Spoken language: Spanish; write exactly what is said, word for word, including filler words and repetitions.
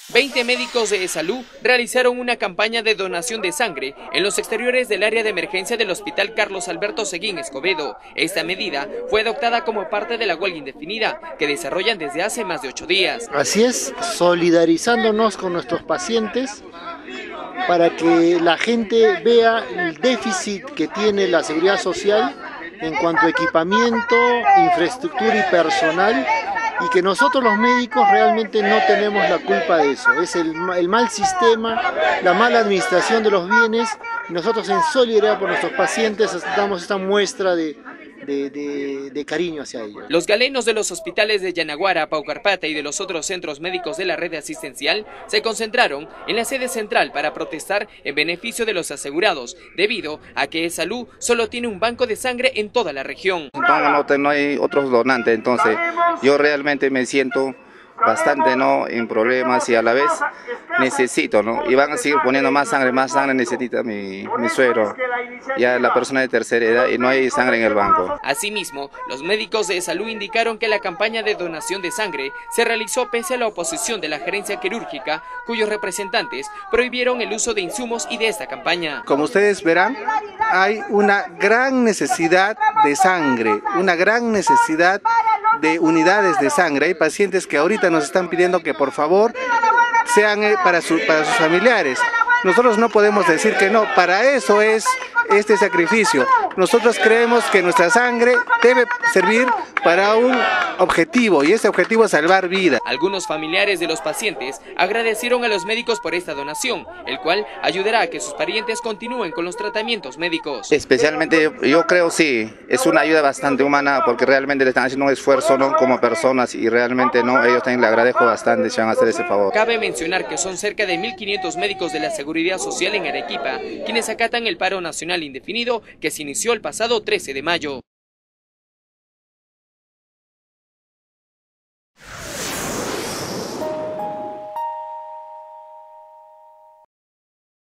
veinte médicos de salud realizaron una campaña de donación de sangre en los exteriores del área de emergencia del Hospital Carlos Alberto Seguín Escobedo. Esta medida fue adoptada como parte de la huelga indefinida que desarrollan desde hace más de ocho días. Así es, solidarizándonos con nuestros pacientes para que la gente vea el déficit que tiene la seguridad social en cuanto a equipamiento, infraestructura y personal, y que nosotros los médicos realmente no tenemos la culpa de eso. Es el, el mal sistema, la mala administración de los bienes, y nosotros en solidaridad por nuestros pacientes damos esta muestra de, de, de, de cariño hacia ellos. Los galenos de los hospitales de Yanaguara, Paucarpata y de los otros centros médicos de la red asistencial se concentraron en la sede central para protestar en beneficio de los asegurados, debido a que Salud solo tiene un banco de sangre en toda la región. No, no, no hay otros donantes, entonces yo realmente me siento bastante no en problemas y a la vez necesito, ¿no? Y van a seguir poniendo más sangre, más sangre necesita mi, mi suegro, ya la persona de tercera edad, y no hay sangre en el banco. Asimismo, los médicos de salud indicaron que la campaña de donación de sangre se realizó pese a la oposición de la gerencia quirúrgica, cuyos representantes prohibieron el uso de insumos y de esta campaña. Como ustedes verán, hay una gran necesidad de sangre, una gran necesidad de unidades de sangre. Hay pacientes que ahorita nos están pidiendo que por favor sean para, su, para sus familiares. Nosotros no podemos decir que no, para eso es este sacrificio. Nosotros creemos que nuestra sangre debe servir para un objetivo, y ese objetivo es salvar vidas. Algunos familiares de los pacientes agradecieron a los médicos por esta donación, el cual ayudará a que sus parientes continúen con los tratamientos médicos. Especialmente yo creo sí, es una ayuda bastante humana porque realmente le están haciendo un esfuerzo, ¿no?, como personas, y realmente no, ellos también le agradezco bastante si van a hacer ese favor. Cabe mencionar que son cerca de mil quinientos médicos de la Seguridad Social en Arequipa quienes acatan el paro nacional indefinido que se inició el pasado trece de mayo.